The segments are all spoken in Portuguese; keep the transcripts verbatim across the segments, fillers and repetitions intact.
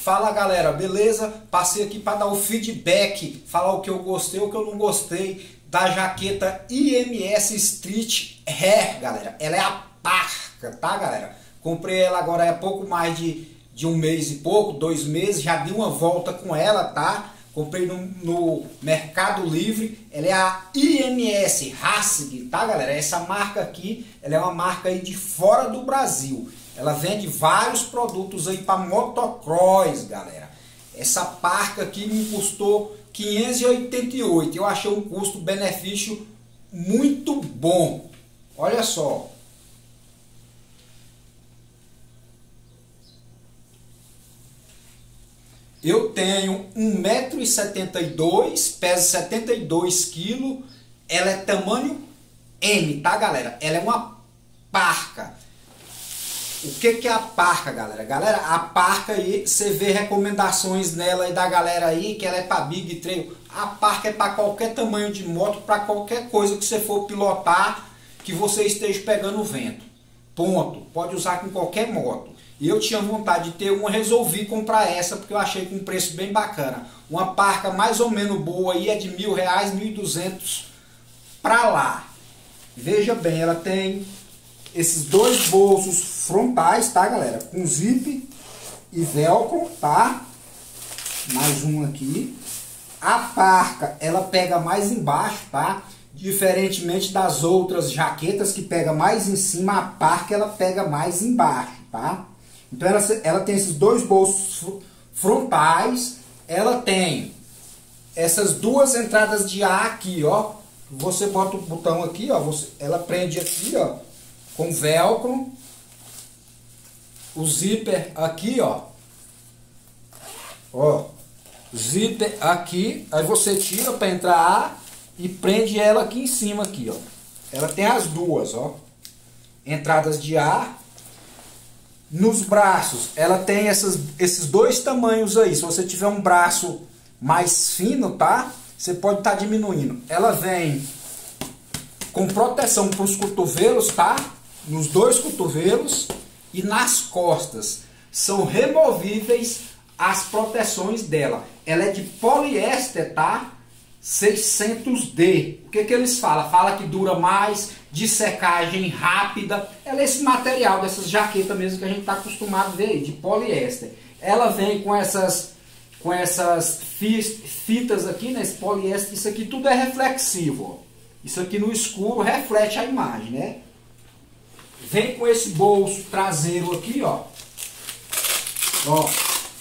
Fala galera, beleza? Passei aqui para dar o feedback, falar o que eu gostei, o que eu não gostei da jaqueta I M S Street Hair, galera. Ela é a parca, tá galera? Comprei ela agora há pouco mais de, de um mês e pouco, dois meses, já dei uma volta com ela, tá? Comprei no, no Mercado Livre. Ela é a I M S Hassig, tá galera? Essa marca aqui, ela é uma marca aí de fora do Brasil. Ela vende vários produtos aí para motocross, galera. Essa parca aqui me custou quinhentos e oitenta e oito. Eu achei um custo-benefício muito bom. Olha só. Eu tenho um metro e setenta e dois, peso setenta e dois quilos. Ela é tamanho M, tá galera? Ela é uma parca. O que que é a parca, galera? Galera, a parca aí, você vê recomendações nela aí da galera aí, que ela é para Big Trail. A parca é para qualquer tamanho de moto, para qualquer coisa que você for pilotar, que você esteja pegando vento. Ponto. Pode usar com qualquer moto. E eu tinha vontade de ter uma, resolvi comprar essa, porque eu achei com um preço bem bacana. Uma parca mais ou menos boa aí é de mil reais, mil e duzentos para lá. Veja bem, ela tem esses dois bolsos frontais, tá galera? Com zip e velcro, tá? Mais um aqui. A parca, ela pega mais embaixo, tá? Diferentemente das outras jaquetas que pega mais em cima, a parca ela pega mais embaixo, tá? Então ela, ela tem esses dois bolsos frontais. Ela tem essas duas entradas de ar aqui, ó. Você bota o botão aqui, ó. Você, ela prende aqui, ó, com velcro. O zíper aqui, ó. Ó. Zíper aqui. Aí você tira para entrar ar e prende ela aqui em cima aqui, ó. Ela tem as duas, ó. Entradas de ar. Nos braços, ela tem essas, esses dois tamanhos aí. Se você tiver um braço mais fino, tá? Você pode estar tá diminuindo. Ela vem com proteção para os cotovelos, tá? Nos dois cotovelos e nas costas. São removíveis as proteções dela. Ela é de poliéster, tá? seiscentos D. O que que eles falam? Fala que dura mais, de secagem rápida. Ela é esse material dessas jaquetas mesmo que a gente está acostumado a ver, de poliéster. Ela vem com essas, com essas fitas aqui, né? Esse poliéster, isso aqui tudo é reflexivo. Ó. Isso aqui no escuro reflete a imagem, né? Vem com esse bolso traseiro aqui, ó. Ó.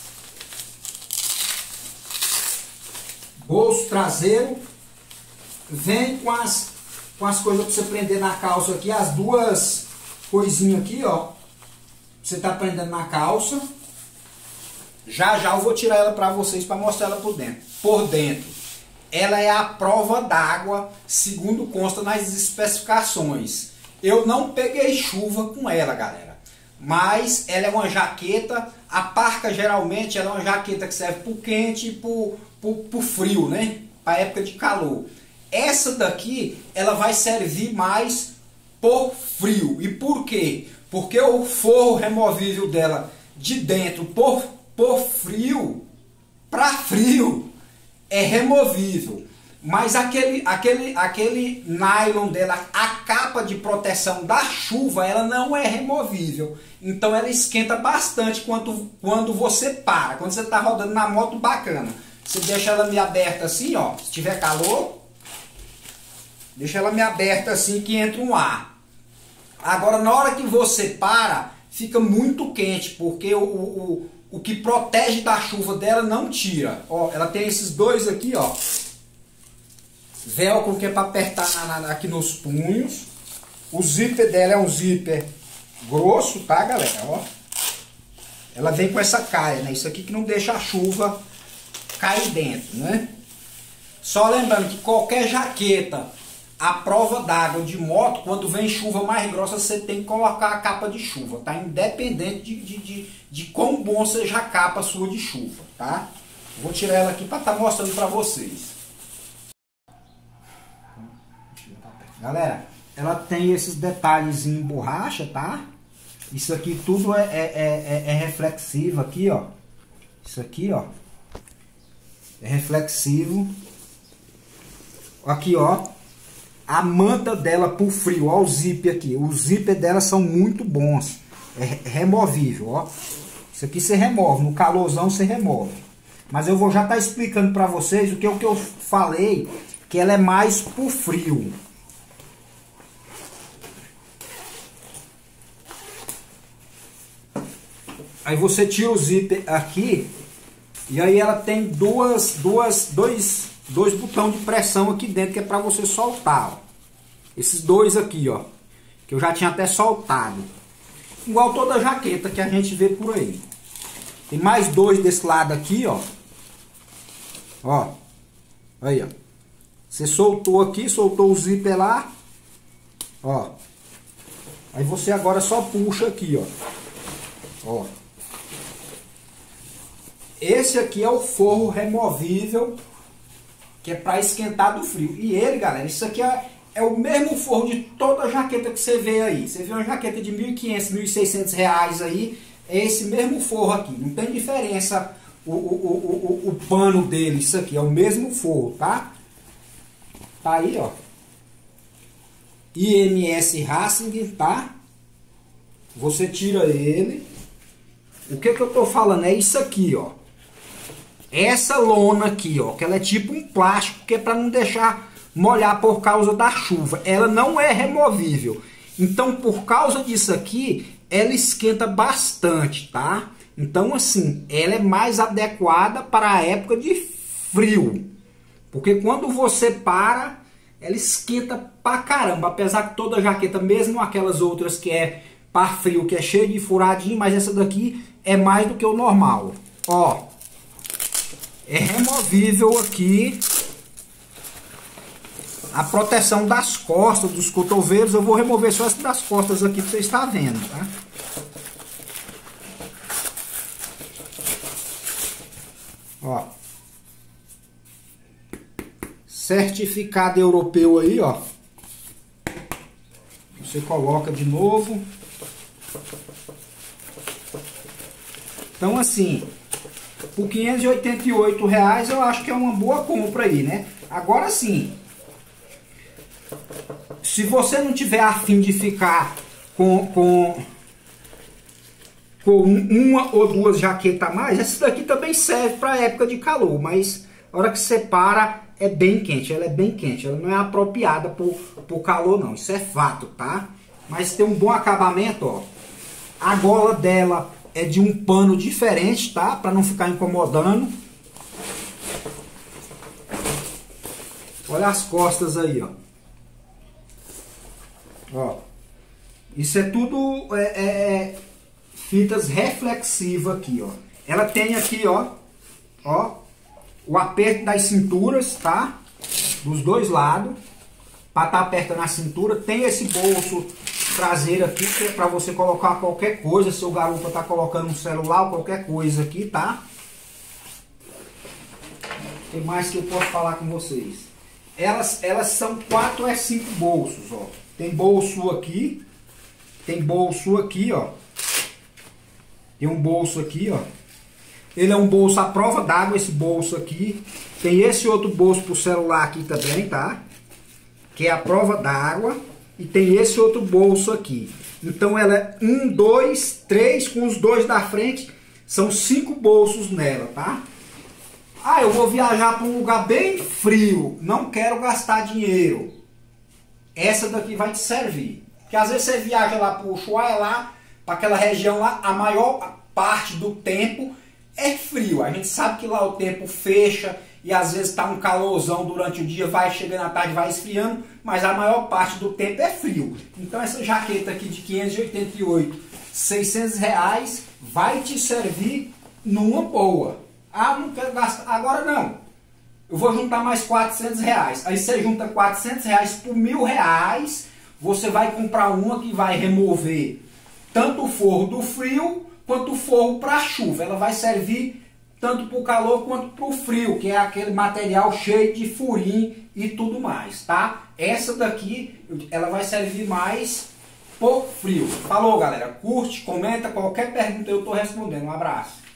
Bolso traseiro. Vem com as, com as coisas para você prender na calça aqui. As duas coisinhas aqui, ó. Você tá prendendo na calça. Já já eu vou tirar ela para vocês para mostrar ela por dentro. Por dentro. Ela é a prova d'água, segundo consta nas especificações. Eu não peguei chuva com ela, galera. Mas ela é uma jaqueta. A parca geralmente ela é uma jaqueta que serve para o quente e para o frio, né? Para época de calor. Essa daqui ela vai servir mais por frio. E por quê? Porque o forro removível dela de dentro por, por frio, para frio, é removível. Mas aquele, aquele, aquele nylon dela, a capa de proteção da chuva, ela não é removível. Então ela esquenta bastante quando, quando você para. Quando você está rodando na moto, bacana. Você deixa ela meio aberta assim, ó. Se tiver calor, deixa ela meio aberta assim que entra um ar. Agora na hora que você para, fica muito quente, porque o, o, o que protege da chuva dela não tira. Ó, ela tem esses dois aqui, ó. Velcro que é para apertar na, na, aqui nos punhos. O zíper dela é um zíper grosso, tá galera? Ó. Ela vem com essa caia, né? Isso aqui que não deixa a chuva cair dentro, né? Só lembrando que qualquer jaqueta à prova d'água de moto, quando vem chuva mais grossa, você tem que colocar a capa de chuva, tá? Independente de, de, de, de quão bom seja a capa sua de chuva, tá? Vou tirar ela aqui para estar tá mostrando para vocês. Galera, ela tem esses detalhes em borracha, tá? Isso aqui tudo é, é, é, é reflexivo aqui, ó. Isso aqui, ó, é reflexivo. Aqui, ó, a manta dela pro frio, ó, o zíper aqui. Os zíper dela são muito bons. É removível, ó. Isso aqui você remove, no calorzão você remove. Mas eu vou já estar explicando para vocês o que, o que eu falei, que ela é mais pro frio. Aí você tira o zíper aqui, e aí ela tem duas, duas, dois, dois botões de pressão aqui dentro, que é para você soltar, ó. Esses dois aqui, ó, que eu já tinha até soltado. Igual toda jaqueta que a gente vê por aí. Tem mais dois desse lado aqui, ó. Ó. Aí, ó. Você soltou aqui, soltou o zíper lá. Ó. Aí você agora só puxa aqui, ó. Ó. Esse aqui é o forro removível, que é para esquentar do frio. E ele, galera, isso aqui é, é o mesmo forro de toda jaqueta que você vê aí. Você vê uma jaqueta de mil e quinhentos, mil e seiscentos reais aí, é esse mesmo forro aqui. Não tem diferença o, o, o, o, o pano dele, isso aqui é o mesmo forro, tá? Tá aí, ó. I M S Racing, tá? Você tira ele. O que que eu tô falando? É isso aqui, ó. Essa lona aqui, ó, que ela é tipo um plástico, que é para não deixar molhar por causa da chuva. Ela não é removível. Então, por causa disso aqui, ela esquenta bastante, tá? Então, assim, ela é mais adequada para a época de frio. Porque quando você para, ela esquenta pra caramba. Apesar que toda jaqueta, mesmo aquelas outras que é para frio, que é cheia de furadinho, mas essa daqui é mais do que o normal. Ó. É removível aqui a proteção das costas, dos cotovelos. Eu vou remover só essa das costas aqui para você estar vendo, tá? Ó. Certificado europeu aí, ó. Você coloca de novo. Então, assim, por quinhentos e oitenta e oito reais eu acho que é uma boa compra aí, né? Agora sim, se você não tiver a fim de ficar com, com, com uma ou duas jaquetas a mais, essa daqui também serve para época de calor, mas a hora que você para é bem quente, ela é bem quente, ela não é apropriada para o calor não, isso é fato, tá? Mas tem um bom acabamento, ó. A gola dela é de um pano diferente, tá? Para não ficar incomodando. Olha as costas aí, ó. Ó. Isso é tudo é, é, é, fitas reflexivas aqui, ó. Ela tem aqui, ó. Ó. O aperto das cinturas, tá? Dos dois lados. Para estar apertando a cintura. Tem esse bolso traseiro aqui, que é para você colocar qualquer coisa, seu garupa tá colocando um celular ou qualquer coisa aqui, tá? O que mais que eu posso falar com vocês? Elas, elas são quatro a cinco bolsos, ó. Tem bolso aqui, tem bolso aqui, ó. Tem um bolso aqui, ó. Ele é um bolso à prova d'água, esse bolso aqui. Tem esse outro bolso pro celular aqui também, tá? Que é a prova d'água. E tem esse outro bolso aqui. Então ela é um, dois, três, com os dois da frente. São cinco bolsos nela, tá? Ah, eu vou viajar para um lugar bem frio. Não quero gastar dinheiro. Essa daqui vai te servir. Porque às vezes você viaja lá para o Ushuaia, lá, para aquela região lá, a maior parte do tempo é frio. A gente sabe que lá o tempo fecha. E às vezes está um calorzão durante o dia, vai chegando à tarde, vai esfriando, mas a maior parte do tempo é frio. Então essa jaqueta aqui de quinhentos e oitenta e oito, seiscentos reais vai te servir numa boa. Ah, não quero gastar, agora não. Eu vou juntar mais quatrocentos reais. Aí você junta quatrocentos reais por mil reais, você vai comprar uma que vai remover tanto o forro do frio, quanto o forro para a chuva. Ela vai servir tanto para o calor quanto para o frio, que é aquele material cheio de furinho e tudo mais, tá? Essa daqui, ela vai servir mais por frio. Falou, galera. Curte, comenta, qualquer pergunta eu estou respondendo. Um abraço.